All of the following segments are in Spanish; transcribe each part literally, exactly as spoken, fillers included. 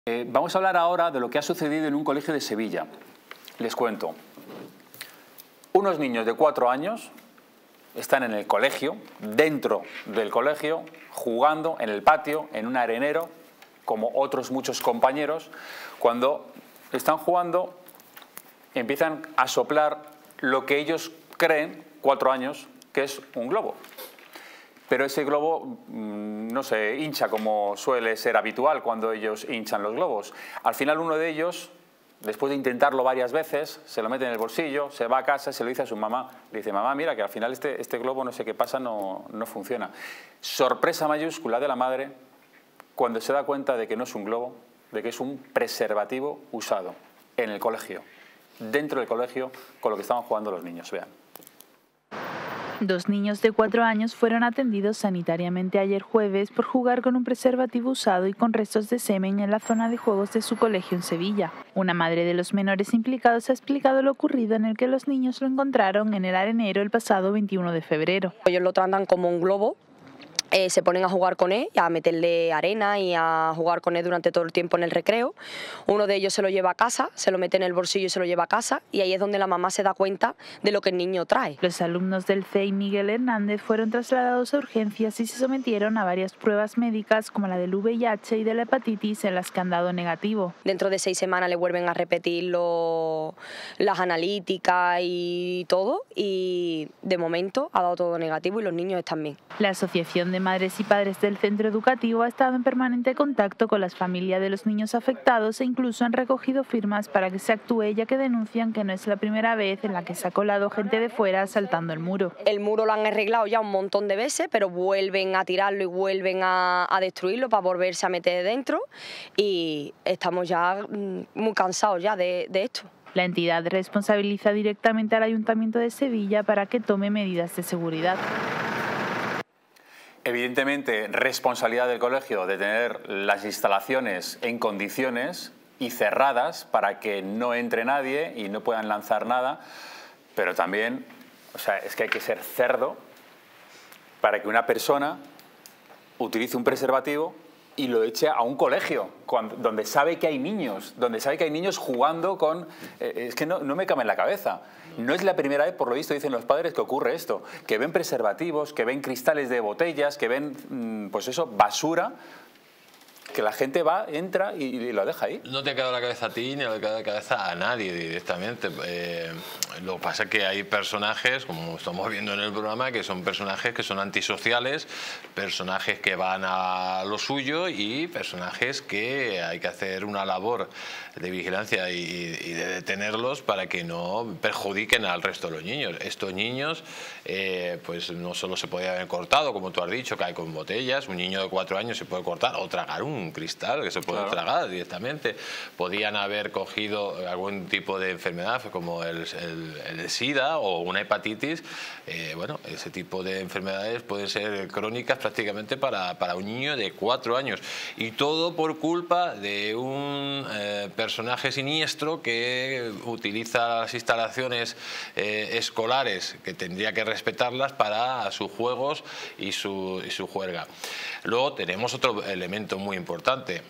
Eh, vamos a hablar ahora de lo que ha sucedido en un colegio de Sevilla. Les cuento. Unos niños de cuatro años están en el colegio, dentro del colegio, jugando en el patio, en un arenero, como otros muchos compañeros. Cuando están jugando, empiezan a soplar lo que ellos creen, cuatro años, que es un globo. Pero ese globo mmm, no se hincha como suele ser habitual cuando ellos hinchan los globos. Al final uno de ellos, después de intentarlo varias veces, se lo mete en el bolsillo, se va a casa, se lo dice a su mamá. Le dice, mamá, mira que al final este, este globo no sé qué pasa, no, no funciona. Sorpresa mayúscula de la madre cuando se da cuenta de que no es un globo, de que es un preservativo usado en el colegio, dentro del colegio, con lo que estaban jugando los niños. Vean. Dos niños de cuatro años fueron atendidos sanitariamente ayer jueves por jugar con un preservativo usado y con restos de semen en la zona de juegos de su colegio en Sevilla. Una madre de los menores implicados ha explicado lo ocurrido, en el que los niños lo encontraron en el arenero el pasado veintiuno de febrero. Ellos lo tratan como un globo. Eh, se ponen a jugar con él, a meterle arena y a jugar con él durante todo el tiempo en el recreo. Uno de ellos se lo lleva a casa, se lo mete en el bolsillo y se lo lleva a casa, y ahí es donde la mamá se da cuenta de lo que el niño trae. Los alumnos del C E I Miguel Hernández fueron trasladados a urgencias y se sometieron a varias pruebas médicas, como la del V I H y de la hepatitis, en las que han dado negativo. Dentro de seis semanas le vuelven a repetir lo, las analíticas y todo, y de momento ha dado todo negativo y los niños están bien. La Asociación de Madres y Padres del centro educativo ha estado en permanente contacto con las familias de los niños afectados e incluso han recogido firmas para que se actúe, ya que denuncian que no es la primera vez en la que se ha colado gente de fuera saltando el muro. El muro lo han arreglado ya un montón de veces, pero vuelven a tirarlo y vuelven a, a destruirlo para volverse a meter dentro, y estamos ya muy cansados ya de, de esto. La entidad responsabiliza directamente al Ayuntamiento de Sevilla para que tome medidas de seguridad. Evidentemente, responsabilidad del colegio de tener las instalaciones en condiciones y cerradas para que no entre nadie y no puedan lanzar nada, pero también, o sea, es que hay que ser cerdo para que una persona utilice un preservativo y lo eche a un colegio, cuando, donde sabe que hay niños, donde sabe que hay niños jugando con... Eh, es que no, no me cabe en la cabeza. No es la primera vez, por lo visto, dicen los padres, que ocurre esto, que ven preservativos, que ven cristales de botellas, que ven, pues eso, basura, que la gente va, entra y, y lo deja ahí. No te ha quedado la cabeza a ti ni le ha quedado la cabeza a nadie directamente. Eh, lo que pasa es que hay personajes, como estamos viendo en el programa, que son personajes que son antisociales, personajes que van a lo suyo y personajes que hay que hacer una labor de vigilancia y, y de detenerlos para que no perjudiquen al resto de los niños. Estos niños, eh, pues no solo se podía haber cortado, como tú has dicho, que hay con botellas, un niño de cuatro años se puede cortar o tragar un un cristal que se puede claro. tragar directamente. Podían haber cogido algún tipo de enfermedad como el, el, el SIDA o una hepatitis. Eh, bueno, ese tipo de enfermedades pueden ser crónicas prácticamente para, para un niño de cuatro años. Y todo por culpa de un eh, personaje siniestro que utiliza las instalaciones eh, escolares, que tendría que respetarlas para sus juegos y su, y su juerga. Luego tenemos otro elemento muy importante.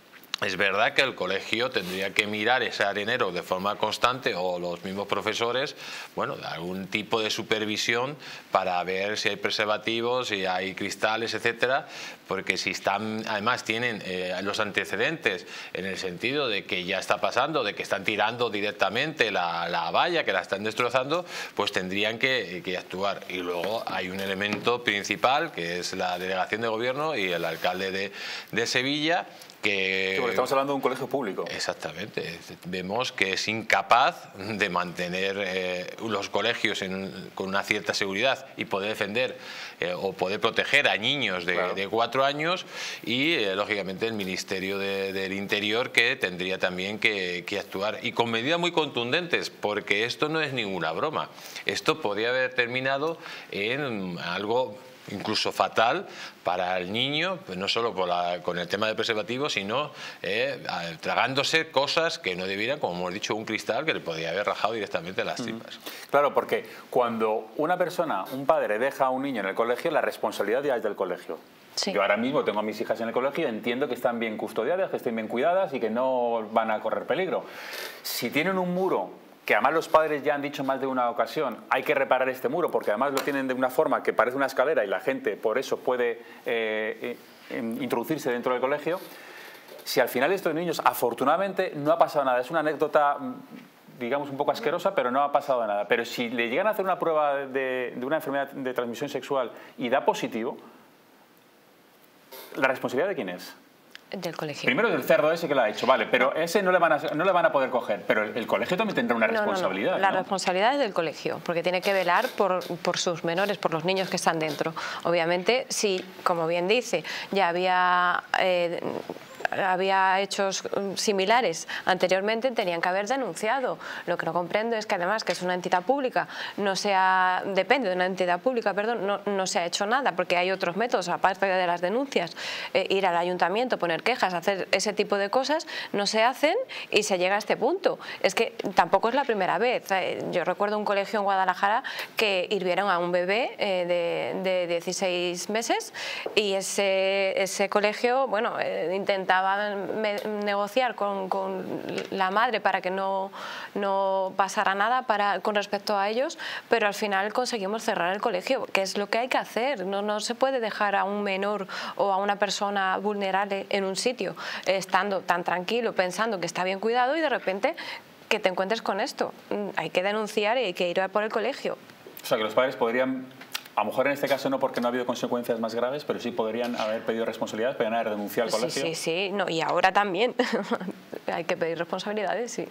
Es verdad que el colegio tendría que mirar ese arenero de forma constante, o los mismos profesores, bueno, algún tipo de supervisión para ver si hay preservativos, si hay cristales, etcétera, porque si están, además tienen eh, los antecedentes en el sentido de que ya está pasando, de que están tirando directamente la, la valla, que la están destrozando, pues tendrían que, que actuar. Y luego hay un elemento principal, que es la delegación de gobierno y el alcalde de, de Sevilla, que... Sí, porque estamos hablando de un colegio público. Exactamente. Vemos que es incapaz de mantener eh, los colegios en, con una cierta seguridad y poder defender eh, o poder proteger a niños de, claro. de cuatro años y, eh, lógicamente, el Ministerio de, del Interior, que tendría también que, que actuar. Y con medidas muy contundentes, porque esto no es ninguna broma. Esto podría haber terminado en algo incluso fatal para el niño, pues no solo con, la, con el tema de preservativos, sino eh, tragándose cosas que no debieran, como hemos dicho, un cristal que le podría haber rajado directamente las tripas. Claro, porque cuando una persona, un padre, deja a un niño en el colegio, la responsabilidad ya es del colegio. Sí. Yo ahora mismo tengo a mis hijas en el colegio y entiendo que están bien custodiadas, que estén bien cuidadas y que no van a correr peligro. Si tienen un muro, que además los padres ya han dicho más de una ocasión, hay que reparar este muro, porque además lo tienen de una forma que parece una escalera y la gente por eso puede eh, eh, introducirse dentro del colegio. Si al final estos niños, afortunadamente, no ha pasado nada, es una anécdota, digamos, un poco asquerosa, pero no ha pasado nada. Pero si le llegan a hacer una prueba de, de una enfermedad de transmisión sexual y da positivo, ¿la responsabilidad de quién es? Del colegio. Primero del cerdo ese que lo ha hecho, vale, pero ese no le van a, no le van a poder coger, pero el, el colegio también tendrá una responsabilidad. No, no, no. La ¿no? responsabilidad es del colegio, porque tiene que velar por, por sus menores, por los niños que están dentro. Obviamente, si, como bien dice, ya había... Eh, había hechos similares anteriormente, tenían que haber denunciado. Lo que no comprendo es que además que es una entidad pública, no se ha, depende de una entidad pública, perdón, no, no se ha hecho nada, porque hay otros métodos aparte de las denuncias, eh, ir al ayuntamiento, poner quejas, hacer ese tipo de cosas, no se hacen y se llega a este punto. Es que tampoco es la primera vez. Yo recuerdo un colegio en Guadalajara que hirvieron a un bebé eh, de, de dieciséis meses y ese, ese colegio, bueno, eh, intentaba negociar con, con la madre para que no, no pasara nada para, con respecto a ellos, pero al final conseguimos cerrar el colegio, que es lo que hay que hacer. No, no se puede dejar a un menor o a una persona vulnerable en un sitio estando tan tranquilo, pensando que está bien cuidado y de repente que te encuentres con esto. Hay que denunciar y hay que ir a por el colegio. O sea, que los padres podrían... A lo mejor en este caso no, porque no ha habido consecuencias más graves, pero sí podrían haber pedido responsabilidades, podrían haber denunciado al colegio. Sí, sí, sí, no, y ahora también hay que pedir responsabilidades, sí.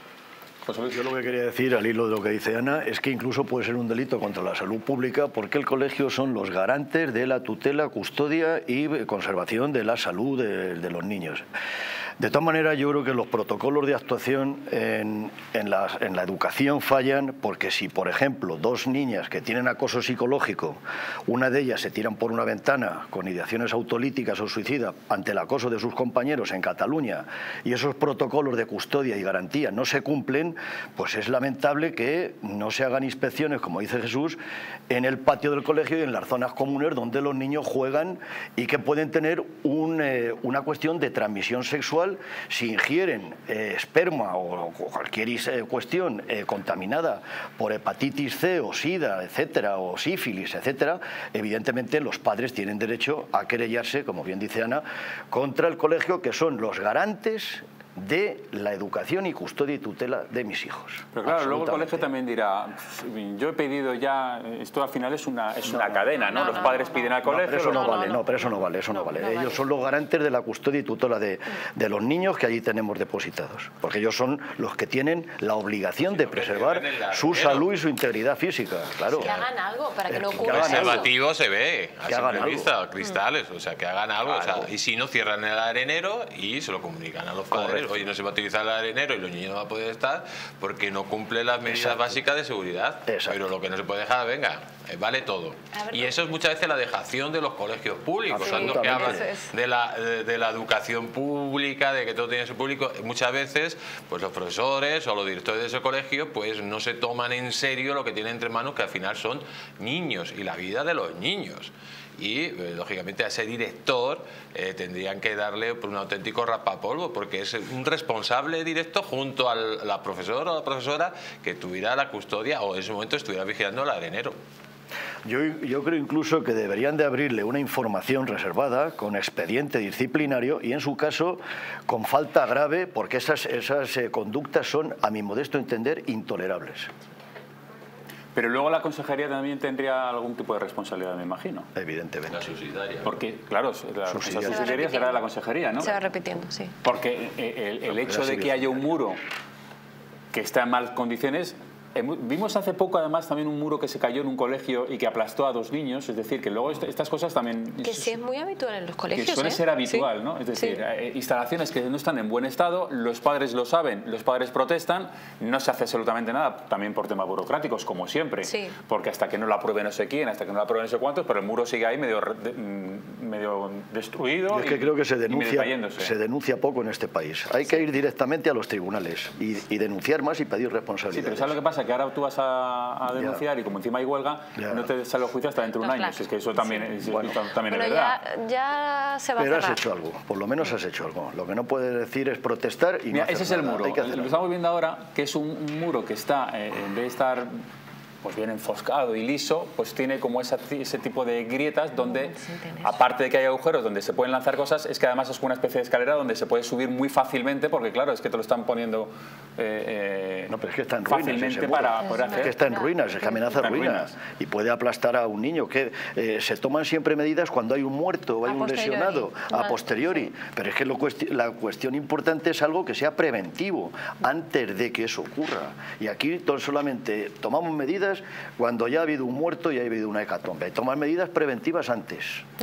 José Luis, yo lo que quería decir, al hilo de lo que dice Ana, es que incluso puede ser un delito contra la salud pública porque el colegio son los garantes de la tutela, custodia y conservación de la salud de, de los niños. De todas maneras, yo creo que los protocolos de actuación en, en, la, en la educación fallan porque si, por ejemplo, dos niñas que tienen acoso psicológico, una de ellas se tiran por una ventana con ideaciones autolíticas o suicidas ante el acoso de sus compañeros en Cataluña y esos protocolos de custodia y garantía no se cumplen, pues es lamentable que no se hagan inspecciones, como dice Jesús, en el patio del colegio y en las zonas comunes donde los niños juegan y que pueden tener un, eh, una cuestión de transmisión sexual si ingieren eh, esperma o, o cualquier eh, cuestión eh, contaminada por hepatitis C o sida, etcétera, o sífilis, etcétera, evidentemente los padres tienen derecho a querellarse, como bien dice Ana, contra el colegio, que son los garantes de la educación y custodia y tutela de mis hijos. Pero claro, luego el colegio también dirá, yo he pedido ya, esto al final es una, es una no, cadena, ¿no? no los padres no, no, piden al colegio... No, pero eso no, los... vale, no, pero eso no vale, eso no, no vale. No ellos vale. Son los garantes de la custodia y tutela de, de los niños que allí tenemos depositados, porque ellos son los que tienen la obligación sí, de preservar su salud y su integridad física, claro. Que hagan algo para que no ocurra eso. El preservativo se ve a simple vista, cristales, mm. o sea, que hagan algo, o sea, y si no cierran el arenero y se lo comunican a los padres. Correcto. Oye, no se va a utilizar el arenero y los niños no van a poder estar porque no cumple las medidas Exacto. básicas de seguridad. Exacto. Pero lo que no se puede dejar, venga, vale todo. Y eso es muchas veces la dejación de los colegios públicos. Cuando que hablan de la, de, de la educación pública, de que todo tiene su público, muchas veces pues los profesores o los directores de ese colegio pues no se toman en serio lo que tienen entre manos, que al final son niños y la vida de los niños. Y, eh, lógicamente, a ese director eh, tendrían que darle un auténtico rapapolvo, porque es un responsable directo junto a la profesora o la profesora que tuviera la custodia o en ese momento estuviera vigilando el arenero. Yo, yo creo incluso que deberían de abrirle una información reservada con expediente disciplinario y, en su caso, con falta grave, porque esas, esas eh, conductas son, a mi modesto entender, intolerables. Pero luego la consejería también tendría algún tipo de responsabilidad, me imagino. Evidentemente. La subsidiaria. Porque, claro, la subsidiaria, subsidiaria será de la consejería, ¿no? Se va repitiendo, sí. Porque el, el hecho de que haya un muro que está en malas condiciones... Vimos hace poco, además, también un muro que se cayó en un colegio y que aplastó a dos niños. Es decir, que luego est estas cosas también... Que sí es muy habitual en los colegios. Que suele ¿eh? ser habitual, sí. ¿no? Es decir, sí. eh, instalaciones que no están en buen estado, los padres lo saben, los padres protestan, no se hace absolutamente nada, también por temas burocráticos, como siempre. Sí. Porque hasta que no lo apruebe no sé quién, hasta que no lo apruebe no sé cuántos, pero el muro sigue ahí medio, medio destruido. Yo es que y, creo que se y medio denuncia, cayéndose. se denuncia poco en este país. Hay que ir directamente a los tribunales y, y denunciar más y pedir Sí, responsabilidades. pero ¿sabes lo que pasa? Que ahora tú vas a, a denunciar Ya. y como encima hay huelga, Ya. no te sale el juicio hasta dentro de un No, año. claro. Si es que eso también, es, Bueno. también Bueno, es verdad. ya, ya se va Pero a has cerrar. hecho algo, por lo menos has hecho algo. Lo que no puedes decir es protestar y no Mira, hacer ese es el nada. muro. Hay que hacer Lo que algo. estamos viendo ahora, que es un, un muro que está, eh, en vez de estar pues bien enfoscado y liso, pues tiene como esa, ese tipo de grietas donde, aparte de que hay agujeros donde se pueden lanzar cosas, es que además es una especie de escalera donde se puede subir muy fácilmente, porque claro, es que te lo están poniendo eh, eh, No, pero es que está en ruinas fácilmente ese muro. para poder Es hacer. que está en ruinas, es que amenaza Está en ruinas ruinas. y puede aplastar a un niño. Que eh, se toman siempre medidas cuando hay un muerto o hay A un posteriori. lesionado, a Vale, posteriori. Pero es que lo cuesti- la cuestión importante es algo que sea preventivo, antes de que eso ocurra. Y aquí to- solamente tomamos medidas cuando ya ha habido un muerto y ha habido una hecatombe. Tomar medidas preventivas antes.